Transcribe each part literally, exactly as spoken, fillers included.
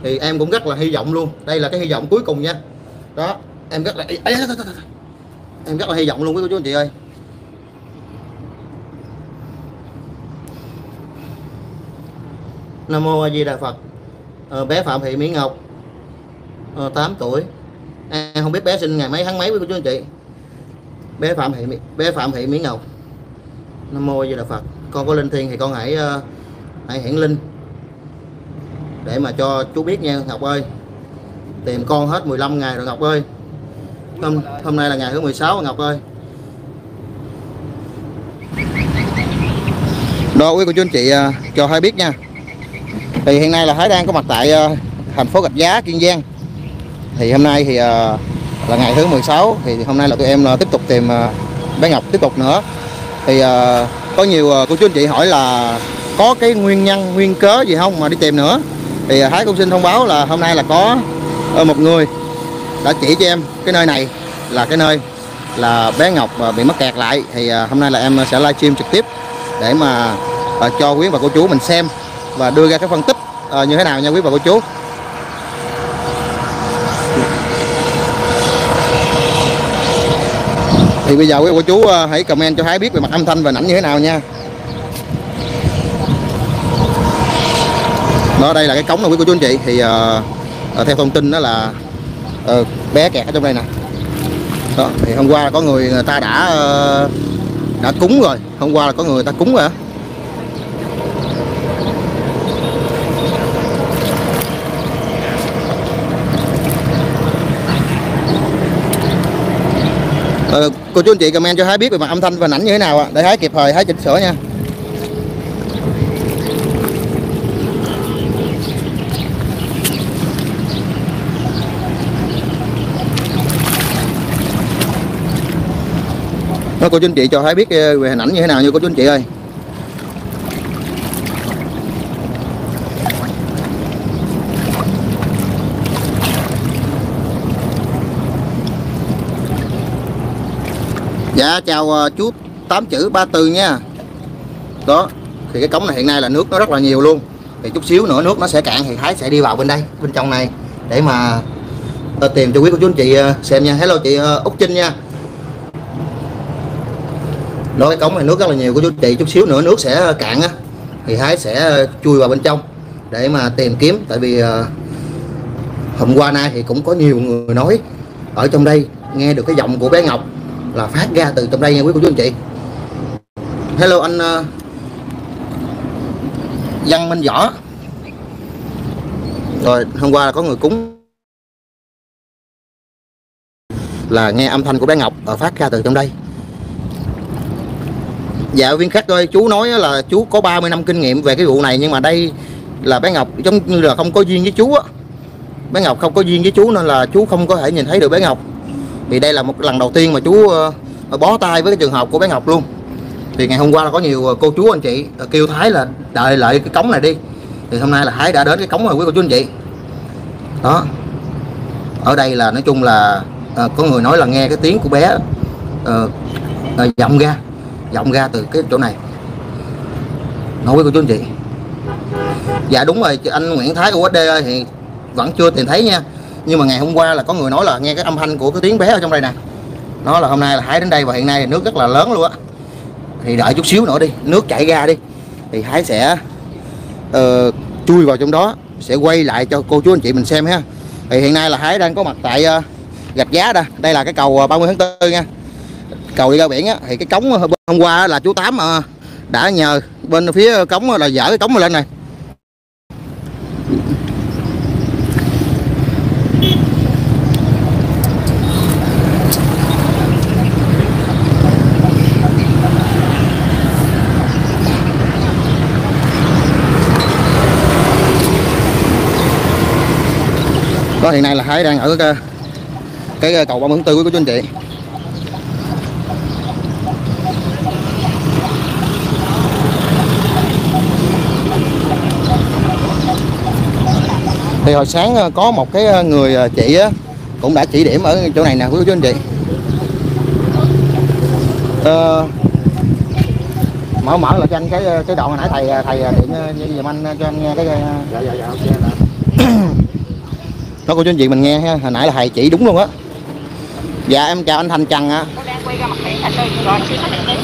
thì em cũng rất là hy vọng luôn, đây là cái hy vọng cuối cùng nha. Đó, em rất là em rất là hy vọng luôn quý cô chú anh chị ơi. Nam mô A Di Đà Phật. Ờ, bé Phạm Thị Mỹ Ngọc, ờ, tám tuổi. Em không biết bé sinh ngày mấy tháng mấy quý cô chú anh chị. Bé Phạm Thị bé Phạm Thị Mỹ Ngọc. Nam mô A Di Đà Phật. Con có linh thiêng thì con hãy uh, hãy hiển linh để mà cho chú biết nha Ngọc ơi. Tìm con hết mười lăm ngày rồi Ngọc ơi. Hôm, hôm nay là ngày thứ mười sáu Ngọc ơi. Đó quý cô chú anh chị uh, cho Thái biết nha. Thì hiện nay là Thái đang có mặt tại uh, thành phố Rạch Giá, Kiên Giang. Thì hôm nay thì uh, là ngày thứ mười sáu, thì hôm nay là tụi em uh, tiếp tục tìm uh, bé Ngọc tiếp tục nữa. Thì uh, có nhiều uh, cô chú anh chị hỏi là có cái nguyên nhân, nguyên cớ gì không mà đi tìm nữa. Thì uh, Thái cũng xin thông báo là hôm nay là có uh, một người đã chỉ cho em cái nơi này là cái nơi là bé Ngọc uh, bị mắc kẹt lại. Thì uh, hôm nay là em sẽ livestream trực tiếp để mà uh, cho quý bà cô chú mình xem và đưa ra cái phân tích uh, như thế nào nha quý bà cô chú. Thì bây giờ quý cô chú uh, hãy comment cho Thái biết về mặt âm thanh và ảnh như thế nào nha. Đó, đây là cái cống này quý cô chú anh chị. Thì uh, uh, theo thông tin đó là uh, bé kẹt ở trong đây nè. Đó, thì hôm qua có người người ta đã uh, đã cúng rồi, hôm qua là có người ta cúng rồi. Ờ, cô chú anh chị comment cho Thái biết về mặt âm thanh và ảnh như thế nào ạ, để Thái kịp thời Thái chỉnh sửa nha. Đó, cô chú anh chị cho Thái biết về hình ảnh như thế nào nha cô chú anh chị ơi. Dạ chào uh, chú tám chữ ba từ nha. Đó, thì cái cống này hiện nay là nước nó rất là nhiều luôn. Thì chút xíu nữa nước nó sẽ cạn thì Thái sẽ đi vào bên đây, bên trong này để mà uh, tìm cho quý cô chú anh chị uh, xem nha. Hello chị uh, Úc Trinh nha. Đó, cái cống này nước rất là nhiều cô chú anh chị, chút xíu nữa nước sẽ cạn á thì Thái sẽ chui vào bên trong để mà tìm kiếm. Tại vì uh, hôm qua nay thì cũng có nhiều người nói ở trong đây nghe được cái giọng của bé Ngọc là phát ra từ trong đây nha quý cô chú anh chị. Hello anh uh, Văn Minh Võ. Rồi hôm qua là có người cúng là nghe âm thanh của bé Ngọc uh, phát ra từ trong đây. Dạ viên khách ơi, chú nói là chú có ba mươi năm kinh nghiệm về cái vụ này, nhưng mà đây là bé Ngọc giống như là không có duyên với chú á. Bé Ngọc không có duyên với chú nên là chú không có thể nhìn thấy được bé Ngọc. Thì đây là một lần đầu tiên mà chú uh, bó tay với cái trường hợp của bé Ngọc luôn. Thì ngày hôm qua là có nhiều cô chú anh chị uh, kêu Thái là đợi lại cái cống này đi. Thì hôm nay là Thái đã đến cái cống rồi quý cô chú anh chị. Đó, ở đây là nói chung là uh, có người nói là nghe cái tiếng của bé uh, uh, vọng ra vọng ra từ cái chỗ này. Nói với cô chú anh chị. Dạ đúng rồi anh Nguyễn Thái u ét đê ơi, thì vẫn chưa tìm thấy nha. Nhưng mà ngày hôm qua là có người nói là nghe cái âm thanh của cái tiếng bé ở trong đây nè. Nó là hôm nay là Thái đến đây và hiện nay thì nước rất là lớn luôn á. Thì đợi chút xíu nữa đi, nước chảy ra đi thì Thái sẽ uh, chui vào trong đó, sẽ quay lại cho cô chú anh chị mình xem ha. Thì hiện nay là Thái đang có mặt tại uh, Rạch Giá đây. Đây là cái cầu uh, ba mươi tháng tư nha. Cầu đi ra biển á. Thì cái cống hôm qua là chú Tám uh, đã nhờ bên phía cống là dỡ cái cống lên này. Đó, hiện nay là Thái đang ở cái, cái cầu ba mươi tháng tư của chú anh chị. Thì hồi sáng có một cái người chị á, cũng đã chỉ điểm ở chỗ này nè quý chú anh chị. Ờ, mở mở lại cho anh cái cái đoạn hồi nãy thầy thầy điện giùm anh cho anh nghe cái. Dạ dạ dạ ok. Nó cô chú anh chị mình nghe ha, hồi nãy là thầy chỉ đúng luôn á. Dạ em chào anh Thành Trần ạ. Tôi đang quay ra mặt biển thành rồi, rồi chưa xác định đi.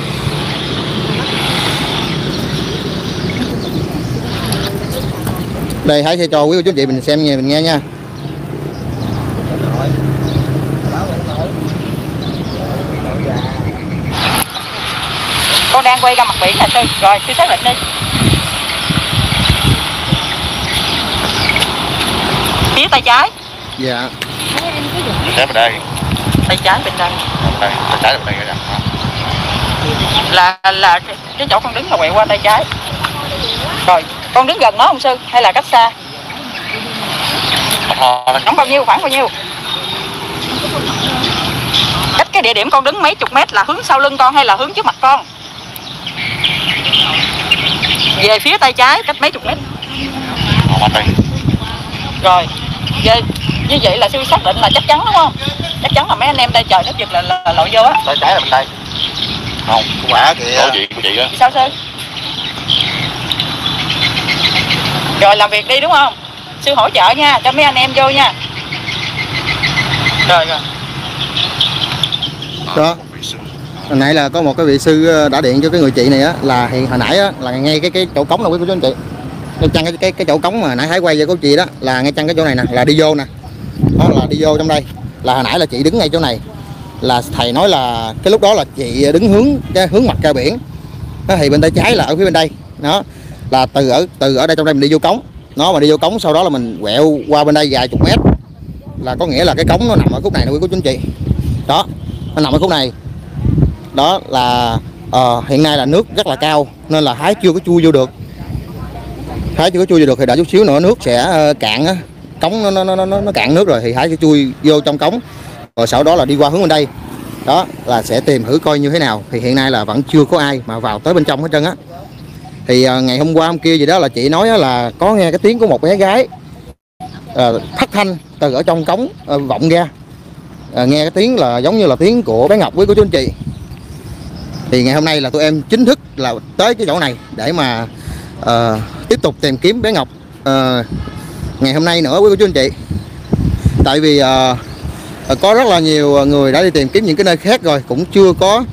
Đây hãy cho quý cô chú anh chị mình xem nghe mình nghe nha. Con đang quay ra mặt biển thành rồi, rồi chưa xác định đi. Phía tay trái. Dạ. Trái bên đây. Tay trái bên đây. Bên đây, tay trái bên đây kìa. Là là cái, cái chỗ con đứng là quẹo qua tay trái. Rồi, con đứng gần nó không Sư hay là cách xa? Khoảng bao nhiêu, khoảng bao nhiêu? Cách cái địa điểm con đứng mấy chục mét là hướng sau lưng con hay là hướng trước mặt con? Về phía tay trái cách mấy chục mét. Rồi, về, như vậy là Sư xác định là chắc chắn đúng không? Chắc chắn là mấy anh em đây chờ nó giật là, là, là lội vô á. Tay trái là bên đây. Không, quả kìa. Của chị, của chị đó. Sao Sư? Rồi làm việc đi đúng không? Sư hỗ trợ nha, cho mấy anh em vô nha. Rồi rồi. Đó. Hồi nãy là có một cái vị sư đã điện cho cái người chị này á, là hiện hồi nãy á là ngay cái cái chỗ cống nào quý cô chú anh chị. Ngay chăng cái cái cái chỗ cống mà nãy Thái quay cho cô chị đó là ngay chăng cái chỗ này nè, là đi vô nè. Đó là đi vô trong đây. Là hồi nãy là chị đứng ngay chỗ này. Là thầy nói là cái lúc đó là chị đứng hướng cái hướng mặt ra biển. Đó, thì bên tay trái là ở phía bên đây. Đó. Là từ ở từ ở đây trong đây mình đi vô cống. Nó mà đi vô cống sau đó là mình quẹo qua bên đây vài chục mét. Là có nghĩa là cái cống nó nằm ở khúc này nè quý cô chú anh chị. Đó, nó nằm ở khúc này. Đó là uh, hiện nay là nước rất là cao nên là Thái chưa có chui vô được. Thái chưa có chui vô được thì đã chút xíu nữa nước sẽ uh, cạn á, cống nó nó nó nó cạn nước rồi thì Thái sẽ chui vô trong cống. Rồi sau đó là đi qua hướng bên đây. Đó là sẽ tìm thử coi như thế nào. Thì hiện nay là vẫn chưa có ai mà vào tới bên trong hết trơn á. Thì uh, ngày hôm qua hôm kia gì đó là chị nói là có nghe cái tiếng của một bé gái uh, thất thanh từ ở trong cống uh, vọng ra. Uh, nghe cái tiếng là giống như là tiếng của bé Ngọc với cô chú anh chị. Thì ngày hôm nay là tụi em chính thức là tới cái chỗ này để mà uh, tiếp tục tìm kiếm bé Ngọc uh, ngày hôm nay nữa quý cô chú anh chị. Tại vì uh, có rất là nhiều người đã đi tìm kiếm những cái nơi khác rồi cũng chưa có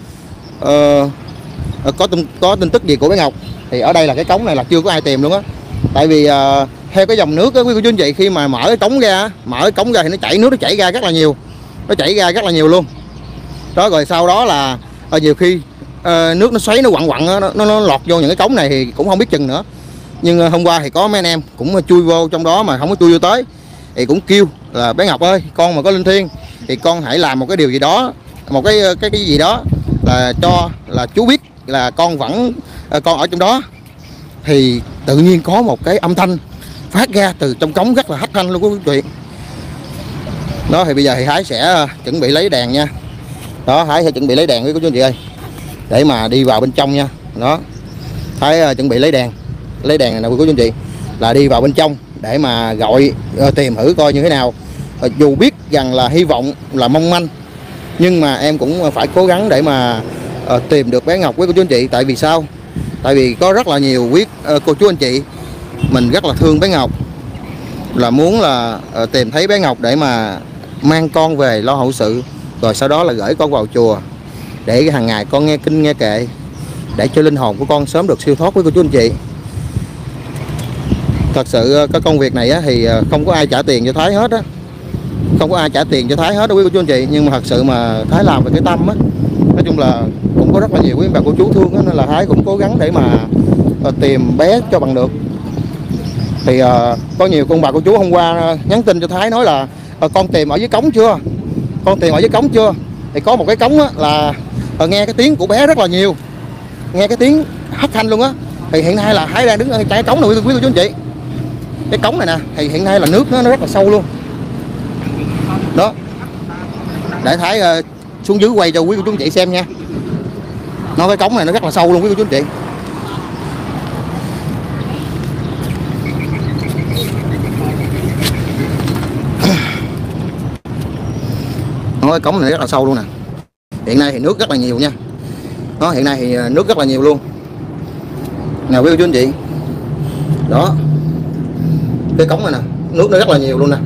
uh, có tin, có tin tức gì của bé Ngọc. Thì ở đây là cái cống này là chưa có ai tìm luôn á. Tại vì uh, theo cái dòng nước á quý cô chú anh chị, khi mà mở cái cống ra, mở cái cống ra thì nó chảy nước, nó chảy ra rất là nhiều, nó chảy ra rất là nhiều luôn. Đó rồi sau đó là uh, nhiều khi uh, nước nó xoáy nó quặn quặn nó, nó nó lọt vô những cái cống này thì cũng không biết chừng nữa. Nhưng uh, hôm qua thì có mấy anh em cũng chui vô trong đó mà không có chui vô tới thì cũng kêu là bé Ngọc ơi, con mà có linh thiêng thì con hãy làm một cái điều gì đó, một cái cái cái gì đó là cho là chú biết là con vẫn uh, con ở trong đó. Thì tự nhiên có một cái âm thanh phát ra từ trong cống rất là hắt thanh luôn quý vị. Đó thì bây giờ thì Thái sẽ chuẩn bị lấy đèn nha. Đó Thái sẽ chuẩn bị lấy đèn với cô chú anh chị ơi, để mà đi vào bên trong nha. Đó Thái uh, chuẩn bị lấy đèn, lấy đèn này nè quý cô chú anh chị, là đi vào bên trong để mà gọi uh, tìm thử coi như thế nào. Uh, dù biết rằng là hy vọng là mong manh, nhưng mà em cũng phải cố gắng để mà uh, tìm được bé Ngọc với cô chú anh chị. Tại vì sao? Tại vì có rất là nhiều quý uh, cô chú anh chị mình rất là thương bé Ngọc, là muốn là uh, tìm thấy bé Ngọc để mà mang con về lo hậu sự, rồi sau đó là gửi con vào chùa để hàng ngày con nghe kinh nghe kệ, để cho linh hồn của con sớm được siêu thoát với cô chú anh chị. Thật sự cái công việc này á, thì không có ai trả tiền cho Thái hết á, không có ai trả tiền cho Thái hết đó quý cô chú anh chị. Nhưng mà thật sự mà Thái làm về cái tâm á, nói chung là cũng có rất là nhiều quý bà cô chú thương á, nên là Thái cũng cố gắng để mà uh, tìm bé cho bằng được. Thì uh, có nhiều con bà cô chú hôm qua uh, nhắn tin cho Thái nói là uh, con tìm ở dưới cống chưa, con tìm ở dưới cống chưa. Thì có một cái cống á, là uh, nghe cái tiếng của bé rất là nhiều, nghe cái tiếng hắt thanh luôn á. Thì hiện nay là Thái đang đứng ở trái cống này quý cô chú anh chị. Cái cống này nè thì hiện nay là nước nó, nó rất là sâu luôn. Đó để Thái uh, xuống dưới quay cho quý cô chú anh chị xem nha. Nó cái cống này nó rất là sâu luôn quý cô chú anh chị. Nó cái cống này rất là sâu luôn nè. Hiện nay thì nước rất là nhiều nha. Đó hiện nay thì nước rất là nhiều luôn nè quý cô chú anh chị. Đó cái cống này nè nước nó rất là nhiều luôn nè.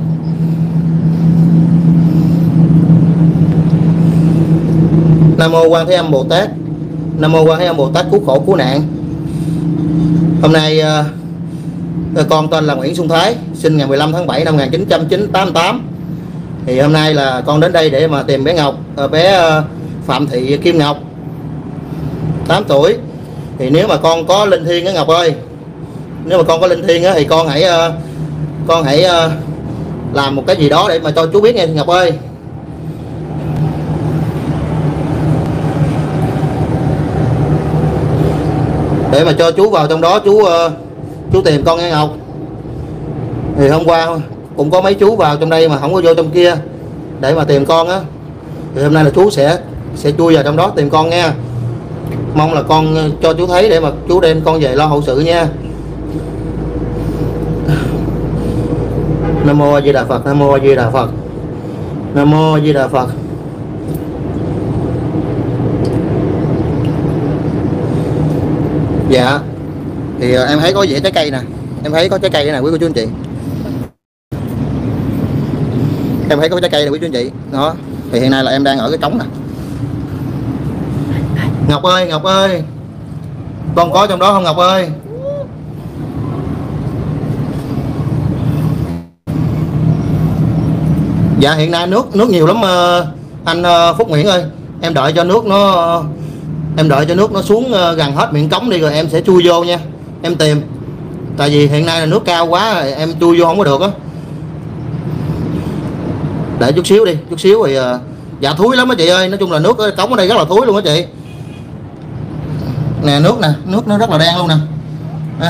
Nam mô Quan Thế Âm Bồ Tát, Nam mô Quan Thế Âm Bồ Tát cứu khổ cứu nạn. Hôm nay uh, con tên là Nguyễn Xuân Thái, sinh ngày mười lăm tháng bảy năm một nghìn chín trăm tám mươi tám. Thì hôm nay là con đến đây để mà tìm bé Ngọc, uh, bé uh, Phạm Thị Kim Ngọc, tám tuổi. Thì nếu mà con có linh thiêng á Ngọc ơi, nếu mà con có linh thiêng á thì con hãy uh, con hãy uh, làm một cái gì đó để mà cho chú biết nghe Ngọc ơi. Để mà cho chú vào trong đó, chú uh, chú tìm con nghe Ngọc. Thì hôm qua cũng có mấy chú vào trong đây mà không có vô trong kia để mà tìm con á. Thì hôm nay là chú sẽ sẽ chui vào trong đó tìm con nghe. Mong là con cho chú thấy để mà chú đem con về lo hậu sự nha. Nam mô A Di Đà Phật, Nam mô A Di Đà Phật, Nam mô A Di Đà Phật. Dạ. Thì uh, em thấy có dễ trái cây nè, em thấy có trái cây nè quý cô chú anh chị. Em thấy có trái cây nè quý chú anh chị. Đó. Thì hiện nay là em đang ở cái trống nè. Ngọc ơi, Ngọc ơi, con có trong đó không Ngọc ơi? Dạ hiện nay nước nước nhiều lắm uh, anh uh, Phúc Nguyễn ơi. Em đợi cho nước nó uh, em đợi cho nước nó xuống uh, gần hết miệng cống đi rồi em sẽ chui vô nha. Em tìm. Tại vì hiện nay là nước cao quá em chui vô không có được á. Để chút xíu đi, chút xíu thì uh, dạ thúi lắm á chị ơi. Nói chung là nước cống ở đây rất là thúi luôn á chị. Nè nước nè, nước nó rất là đen luôn nè. À.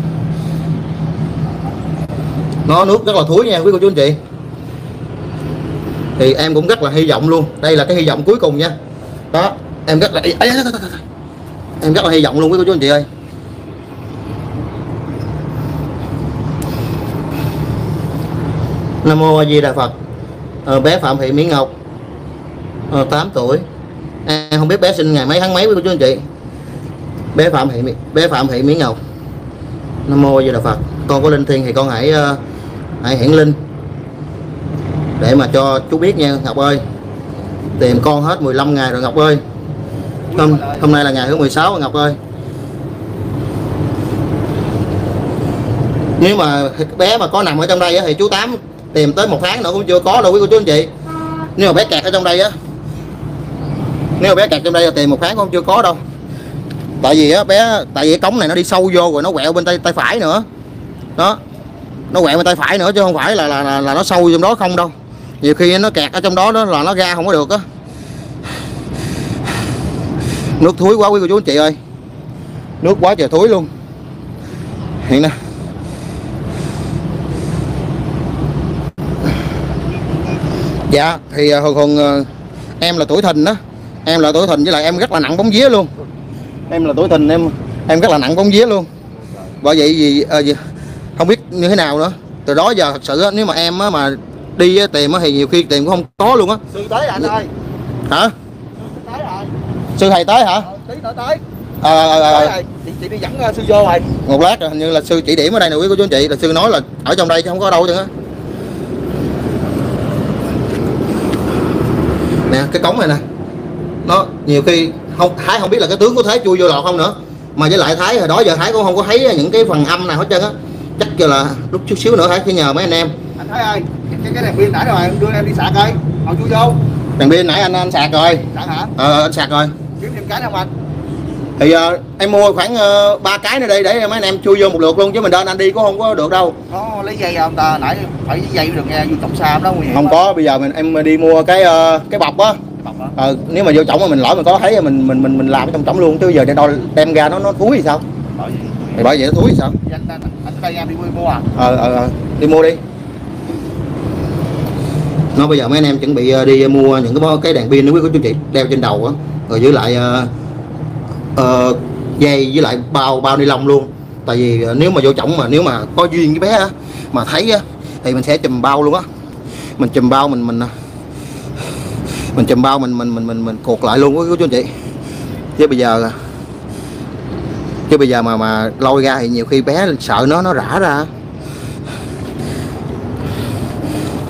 Nó nước rất là thúi nha quý cô chú anh chị. Thì em cũng rất là hy vọng luôn. Đây là cái hy vọng cuối cùng nha. Đó, em rất là em rất là hy vọng luôn quý cô chú anh chị ơi. Nam mô A Di Đà Phật. Ờ, bé Phạm Thị Mỹ Ngọc, ờ, tám tuổi. Em không biết bé sinh ngày mấy tháng mấy quý cô chú anh chị. Bé Phạm Thị bé Phạm Thị Mỹ Ngọc. Nam mô A Di Đà Phật. Con có linh thiêng thì con hãy uh, hãy hiển linh để mà cho chú biết nha Ngọc ơi. Tìm con hết mười lăm ngày rồi Ngọc ơi. Hôm, hôm nay là ngày thứ mười sáu rồi Ngọc ơi. Nếu mà bé mà có nằm ở trong đây á, thì chú Tám tìm tới một tháng nữa cũng chưa có đâu quý cô chú anh chị. Nếu mà bé kẹt ở trong đây á, nếu mà bé kẹt trong đây là tìm một tháng cũng chưa có đâu. Tại vì á bé, tại vì cái cống này nó đi sâu vô rồi nó quẹo bên tay tay phải nữa. Đó. Nó quẹo bên tay phải nữa chứ không phải là là là, là nó sâu trong đó không đâu. Nhiều khi nó kẹt ở trong đó đó là nó ra không có được á. Nước thúi quá quý cô chú anh chị ơi. Nước quá trời thúi luôn. Hiện nè. Dạ thì thường thường em là tuổi thìn đó. Em là tuổi thìn với lại em rất là nặng bóng vía luôn. Em là tuổi thìn em em rất là nặng bóng vía luôn. Bởi vậy gì, à, gì không biết như thế nào nữa. Từ đó giờ thật sự á, nếu mà em á, mà đi á, tìm á, thì nhiều khi tìm cũng không có luôn á. Sư tới anh ơi. Hả? Sư tới rồi. Sư thầy tới hả? Ờ, tí nữa tới. Ờ ờ ờ. Tới chị, chị đi dẫn uh, sư vô rồi. Một lát rồi, hình như là sư chỉ điểm ở đây nè quý cô chú anh chị, là sư nói là ở trong đây chứ không có đâu chứ á. Nè cái cống này nè. Nó nhiều khi không Thái không biết là cái tướng của Thái chui vô lọt không nữa. Mà với lại Thái hồi đó giờ Thái cũng không có thấy những cái phần âm nào hết trơn á. Chắc cho là lúc chút xíu nữa Thái sẽ nhờ mấy anh em. Anh Thái ơi, cái cái đèn pin nãy rồi em đưa em đi sạc coi. Hồi chui vô. Đèn pin nãy anh anh sạc rồi. Sạc hả? Ờ anh sạc rồi. Kiếm thêm cái không anh? Thì uh, em mua khoảng ba uh, cái nữa đi để mấy anh em chui vô một lượt luôn, chứ mình đơn anh đi cũng không có được đâu. Nó lấy dây ra ông ta, nãy phải lấy dây được nghe, vô trọng xa đó nguy hiểm. Không có, bây giờ mình em đi mua cái uh, cái bọc á. Ờ, nếu mà vô trọng mà mình lỡ mình có thấy mình mình mình mình làm ở trong trọng luôn, chứ giờ để đo đem ra nó nó thúi thì sao? Bởi thì bởi vậy nó thúi thì sao? Anh anh anh đây em đi mua à? Ờ ờ ờ đi mua đi. Nó bây giờ mấy anh em chuẩn bị đi mua những cái cái đèn pin nữa quý cô chú chị, đeo trên đầu á, rồi với lại uh, uh, dây với lại bao bao ni lông luôn. Tại vì nếu mà vô trọng mà nếu mà có duyên với bé á, mà thấy á, thì mình sẽ chùm bao luôn á. Mình chùm bao mình mình mình chùm bao mình mình mình mình mình cột lại luôn quý cô chú anh chị. Chứ bây giờ chứ bây giờ mà mà lôi ra thì nhiều khi bé sợ nó nó rã ra.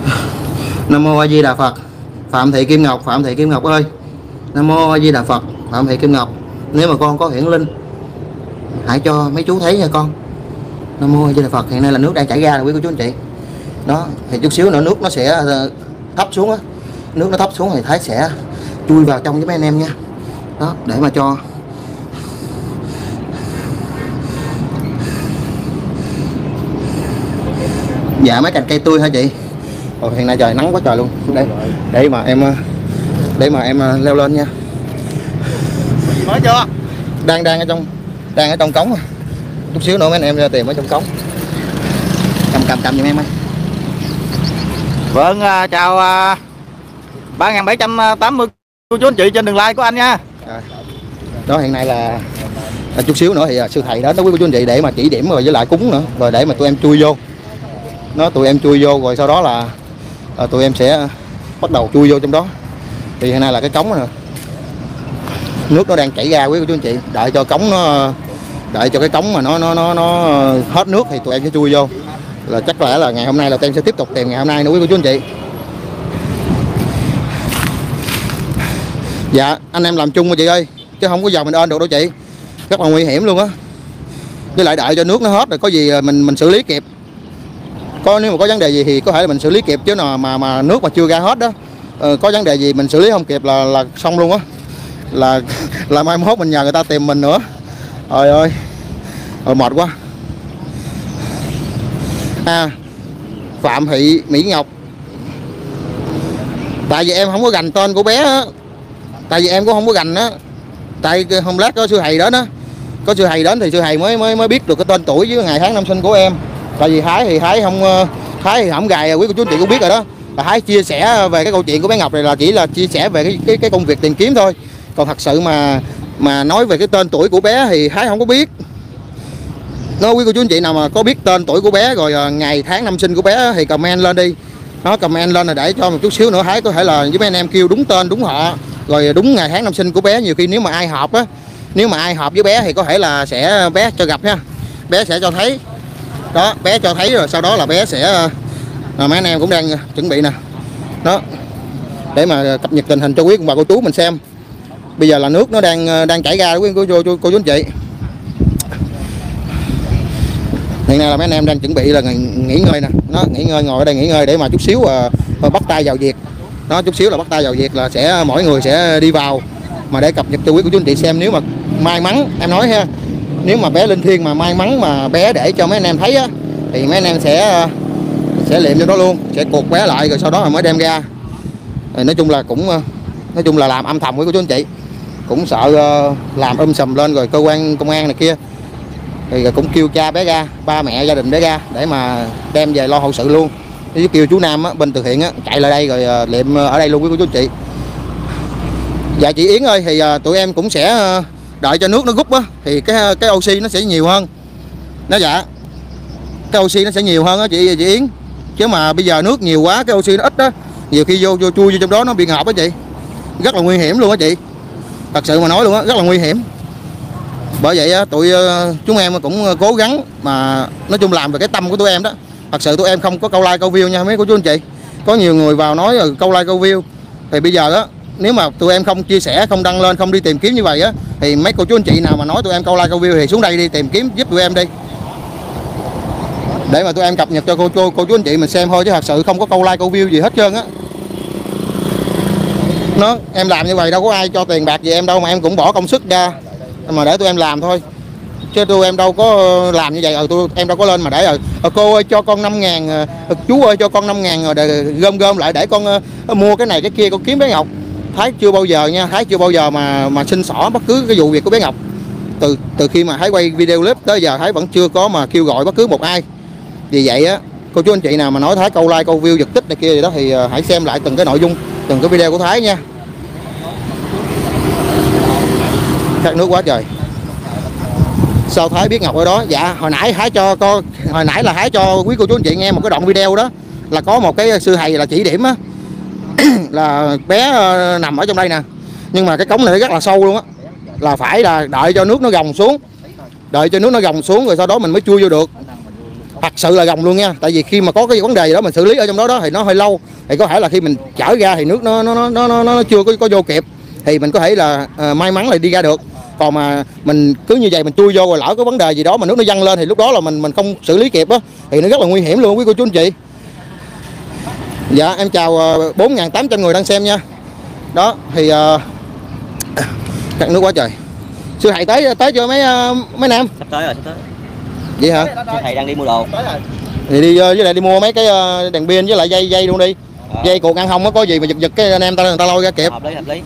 Nam mô A Di Đà Phật. Phạm Thị Kim Ngọc, Phạm Thị Kim Ngọc ơi, Nam mô A Di Đà Phật. Phạm Thị Kim Ngọc, nếu mà con có hiển linh hãy cho mấy chú thấy nha con. Nam mô A Di Đà Phật. Hiện nay là nước đang chảy ra rồi quý cô chú anh chị. Đó, thì chút xíu nữa nước nó sẽ thấp xuống á. Nước nó thấp xuống thì Thái sẽ chui vào trong với mấy anh em nha. Đó, để mà cho dạ mấy cành cây tươi hả chị? Ồ, hiện nay trời nắng quá trời luôn. Đây, để mà em để mà em leo lên nha. Mới chưa? Đang đang ở trong đang ở trong cống. Chút xíu nữa mấy anh em ra tìm ở trong cống. Cầm cầm cầm giùm em ơi. Vâng, chào ba nghìn bảy trăm tám mươi cô chú anh chị trên đường like của anh nha. À, đó hiện nay là à, chút xíu nữa thì à, sư thầy đó đó quý cô chú anh chị để mà chỉ điểm rồi với lại cúng nữa rồi để mà tụi em chui vô. Nó tụi em chui vô rồi sau đó là à, tụi em sẽ bắt đầu chui vô trong đó. Thì hiện nay là cái cống nè. Nước nó đang chảy ra quý cô chú anh chị, đợi cho cống nó đợi cho cái cống mà nó nó nó nó hết nước thì tụi em sẽ chui vô. Là chắc lẽ là ngày hôm nay là tụi em sẽ tiếp tục tìm ngày hôm nay nữa quý cô chú anh chị. Dạ, anh em làm chung mà chị ơi, chứ không có giờ mình ơn được đâu chị. Rất là nguy hiểm luôn á. Với lại đợi cho nước nó hết rồi có gì mình mình xử lý kịp. Có nếu mà có vấn đề gì thì có thể là mình xử lý kịp, chứ nào mà mà nước mà chưa ra hết đó, ờ, có vấn đề gì mình xử lý không kịp là là xong luôn á. Là là mai mốt mình nhờ người ta tìm mình nữa. Trời ơi. Ờ, mệt quá. À, Phạm Thị Mỹ Ngọc. Tại vì em không có gành tên của bé á. Tại vì em cũng không có gành á. Tại hôm lát có sư thầy đến á. Có sư thầy đến thì sư thầy mới mới mới biết được cái tên tuổi với ngày tháng năm sinh của em. Tại vì Thái thì Thái không Thái thì không gài, quý cô chú anh chị cũng biết rồi đó. Là Thái chia sẻ về cái câu chuyện của bé Ngọc này là chỉ là chia sẻ về cái cái, cái công việc tìm kiếm thôi. Còn thật sự mà mà nói về cái tên tuổi của bé thì Thái không có biết. Nó quý cô chú anh chị nào mà có biết tên tuổi của bé rồi ngày tháng năm sinh của bé thì comment lên đi. Nó comment lên là để cho một chút xíu nữa Thái có thể là với mấy anh em kêu đúng tên đúng họ rồi đúng ngày tháng năm sinh của bé. Nhiều khi nếu mà ai hợp á, nếu mà ai hợp với bé thì có thể là sẽ bé cho gặp ha. Bé sẽ cho thấy. Đó, bé cho thấy rồi sau đó là bé sẽ à, mấy anh em cũng đang chuẩn bị nè. Đó. Để mà cập nhật tình hình cho quý bà cô chú mình xem. Bây giờ là nước nó đang đang chảy ra quý cô, cô, cô, cô chú anh chị. Hiện nay là mấy anh em đang chuẩn bị là nghỉ ngơi nè. Nó nghỉ ngơi ngồi ở đây nghỉ ngơi để mà chút xíu à, bắt tay vào việc. Nó chút xíu là bắt tay vào việc là sẽ mỗi người sẽ đi vào mà để cập nhật cho quý cô chú anh chị xem. Nếu mà may mắn em nói ha, nếu mà bé linh thiêng mà may mắn mà bé để cho mấy anh em thấy á thì mấy anh em sẽ sẽ liệm cho đó luôn, sẽ cột bé lại rồi sau đó mới đem ra. Rồi nói chung là cũng nói chung là làm âm thầm với cô chú anh chị, cũng sợ làm um sùm lên rồi cơ quan công an này kia thì cũng kêu cha bé ra, ba mẹ gia đình bé ra để mà đem về lo hậu sự luôn. Với kêu chú Nam á, bên từ thiện á, chạy lại đây rồi liệm ở đây luôn với cô chú anh chị. Dạ chị Yến ơi, thì tụi em cũng sẽ đợi cho nước nó rút á thì cái cái oxy nó sẽ nhiều hơn. Nó dạ. Cái oxy nó sẽ nhiều hơn á chị chị Yến. Chứ mà bây giờ nước nhiều quá cái oxy nó ít á, nhiều khi vô vô chui vô trong đó nó bị ngợp á chị. Rất là nguy hiểm luôn á chị. Thật sự mà nói luôn á, rất là nguy hiểm. Bởi vậy á, tụi chúng em cũng cố gắng mà nói chung làm về cái tâm của tụi em đó. Thật sự tụi em không có câu like câu view nha mấy cô chú anh chị. Có nhiều người vào nói là câu like câu view. Thì bây giờ á, nếu mà tụi em không chia sẻ, không đăng lên, không đi tìm kiếm như vậy á thì mấy cô chú anh chị nào mà nói tụi em câu like câu view thì xuống đây đi tìm kiếm giúp tụi em đi. Để mà tụi em cập nhật cho cô cô, cô chú anh chị mình xem thôi chứ thật sự không có câu like câu view gì hết trơn á. Nó em làm như vậy đâu có ai cho tiền bạc gì em đâu mà em cũng bỏ công sức ra mà để tụi em làm thôi. Chứ tụi em đâu có làm như vậy, ờ tụi em đâu có lên mà để ờ cô ơi cho con năm ngàn, chú ơi cho con năm ngàn rồi để gom gom lại để con uh, mua cái này cái kia con kiếm bé Ngọc. Thái chưa bao giờ nha, Thái chưa bao giờ mà mà xin xỏ bất cứ cái vụ việc của bé Ngọc. Từ từ khi mà Thái quay video clip tới giờ Thái vẫn chưa có mà kêu gọi bất cứ một ai. Vì vậy á, cô chú anh chị nào mà nói Thái câu like câu view giật tích này kia gì đó thì uh, hãy xem lại từng cái nội dung, từng cái video của Thái nha. Khát nước quá trời. Sao Thái biết Ngọc ở đó? Dạ hồi nãy Thái cho con hồi nãy là Thái cho quý cô chú anh chị nghe một cái đoạn video đó là có một cái sư thầy là chỉ điểm á là bé uh, nằm ở trong đây nè. Nhưng mà cái cống này rất là sâu luôn á. Là phải là đợi cho nước nó gồng xuống. Đợi cho nước nó gồng xuống rồi sau đó mình mới chui vô được. thật sự là gồng luôn nha. Tại vì khi mà có cái vấn đề gì đó mình xử lý ở trong đó đó thì nó hơi lâu, thì có thể là khi mình chở ra thì nước nó nó nó nó, nó chưa có, có vô kịp, thì mình có thể là uh, may mắn là đi ra được. Còn mà mình cứ như vậy mình chui vô rồi lỡ có vấn đề gì đó mà nước nó dâng lên thì lúc đó là mình mình không xử lý kịp á thì nó rất là nguy hiểm luôn quý cô chú anh chị. Dạ em chào uh, bốn nghìn tám trăm người đang xem nha. Đó thì uh, cắt nước quá trời. Sư thầy tới tới chưa mấy uh, mấy nam? Sắp tới rồi, sắp tới. Vậy hả? Sư thầy đang đi mua đồ. Thì đi uh, với lại đi mua mấy cái uh, đèn pin với lại dây dây luôn đi. À. Dây cột ăn không có có gì mà giật giật cái anh em ta người ta lôi ra kịp. Hợp lý, hợp lý.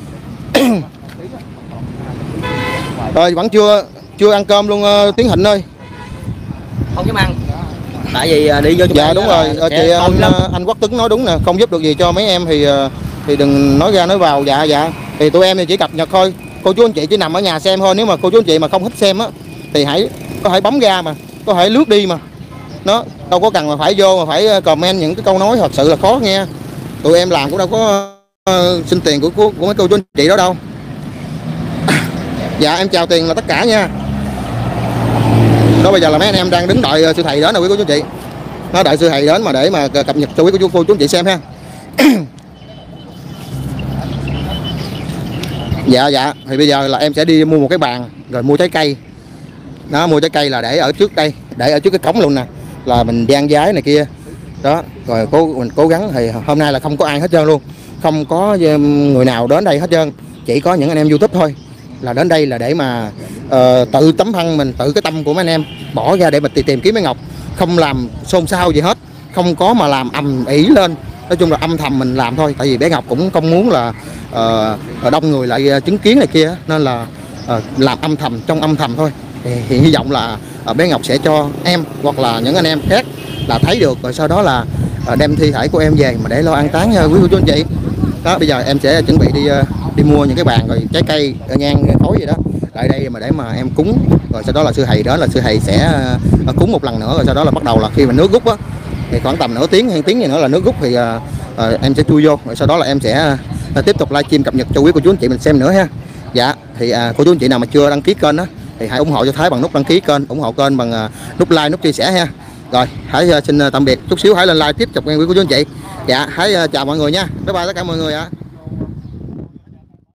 Rồi vẫn chưa chưa ăn cơm luôn uh, Tiến Hịnh ơi. Không dám ăn. Tại vì uh, đi vô dạ đúng rồi, chị anh uh, anh Quốc Tuấn nói đúng nè, không giúp được gì cho mấy em thì uh, thì đừng nói ra nói vào. Dạ dạ. Thì tụi em thì chỉ cập nhật thôi. Cô chú anh chị chỉ nằm ở nhà xem thôi. Nếu mà cô chú anh chị mà không thích xem á thì hãy có thể bấm ra mà, có thể lướt đi mà. Nó đâu có cần mà phải vô mà phải comment những cái câu nói thật sự là khó nghe. Tụi em làm cũng đâu có uh, xin tiền của, của của mấy cô chú anh chị đó đâu. Dạ em chào tiền là tất cả nha. Đó bây giờ là mấy anh em đang đứng đợi sư thầy đến rồi quý cô chú anh chị. Nó đợi sư thầy đến mà để mà cập nhật cho quý cô chú, cô chú anh chị xem ha. Dạ dạ thì bây giờ là em sẽ đi mua một cái bàn rồi mua trái cây. Đó, mua trái cây là để ở trước đây, để ở trước cái cổng luôn nè, là mình dán giấy này kia đó, rồi cố mình cố gắng. Thì hôm nay là không có ai hết trơn luôn, không có người nào đến đây hết trơn, chỉ có những anh em YouTube thôi là đến đây là để mà uh, tự tấm thân mình, tự cái tâm của mấy anh em bỏ ra để mà tìm kiếm bé Ngọc, không làm xôn xao gì hết, không có mà làm ầm ĩ lên. Nói chung là âm thầm mình làm thôi, tại vì bé Ngọc cũng không muốn là uh, đông người lại chứng kiến này kia, nên là uh, làm âm thầm trong âm thầm thôi. Thì, thì hy vọng là uh, bé Ngọc sẽ cho em hoặc là những anh em khác là thấy được, rồi sau đó là uh, đem thi thể của em về mà để lo an táng nha quý cô chú anh chị. Đó bây giờ em sẽ chuẩn bị đi uh, đi mua những cái bàn rồi trái cây nhang khói gì đó lại đây mà để mà em cúng, rồi sau đó là sư thầy đó là sư thầy sẽ uh, cúng một lần nữa, rồi sau đó là bắt đầu là khi mà nước rút á thì khoảng tầm nửa tiếng hay tiếng gì nữa là nước rút thì uh, uh, em sẽ chui vô, rồi sau đó là em sẽ uh, tiếp tục livestream cập nhật cho quý cô chú anh chị mình xem nữa ha. Dạ thì uh, cô chú anh chị nào mà chưa đăng ký kênh á thì hãy ủng hộ cho Thái bằng nút đăng ký kênh, ủng hộ kênh bằng uh, nút like, nút chia sẻ ha. Rồi Thái uh, xin uh, tạm biệt, chút xíu Thái lên live tiếp tục nghe quý cô chú anh chị. Dạ Thái uh, chào mọi người nha, bye bye tất cả mọi người ạ.